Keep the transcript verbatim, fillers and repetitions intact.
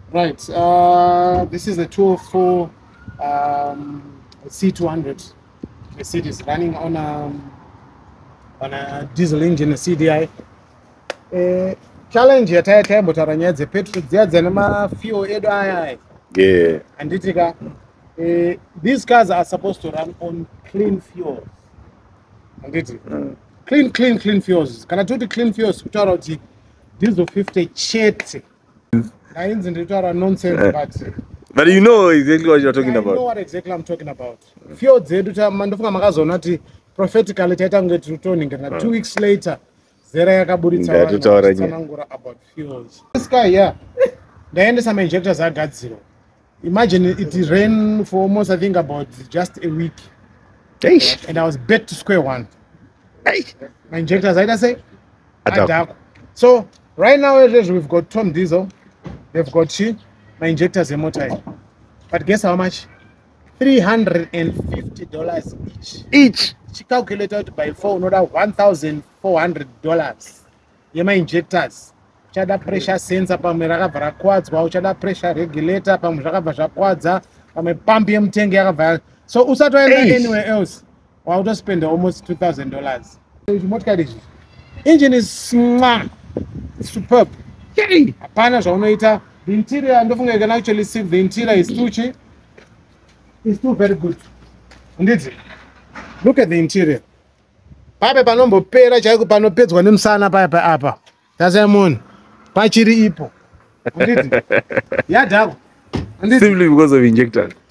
Right. Uh, this is a two oh four um, C two hundred. The seat is running on a on a diesel engine, a C D I. Uh, challenge ya tire tire motoranya the petrol ziadza nema fuel edu aya. Yeah. And itika uh, these cars are supposed to run on clean fuels. And it mm. clean clean clean fuels. Kana tuti clean fuels kutaura kuti diesel fifty chete. Nainzi nditaura nonsense uh. but But you know exactly what you're talking I about. I know what exactly I'm talking about. Fuel dzedu mandofunga makazoona kuti prophetically taita kunge returning and two weeks later zera yakaburitsa vanhu about fuels. This guy here, ndaendesa ma injectors agadziro. Imagine it ran for almost I think about just a week. Eish. And I was back to square one. Eish. My injectors, I say, adapt. So right now we've got Tom Diesel, they've got she, my injectors and motor. But guess how much? Three hundred and fifty dollars each. Each. She calculated by phone order one thousand four hundred dollars. Yeah, my injectors. Chada pressure sensor pamera kavara quads, wow, chada pressure regulator pamera kavara quads, pame pump yam tank yakavara. So usato anywhere else. Wow, just spend almost two thousand dollars. What kind is it? Engine is smart. It's superb. Yay! Apana zvaonoita. The interior, I don't think I can actually see the interior is too cheap. It's still very good. Indeed. Look at the interior. Papa panombo pera chaiko panopedzwa nemusana papa apa. Tazamon. Pachiri ipo. Indeed. Yeah, dog. Simply because of injectors.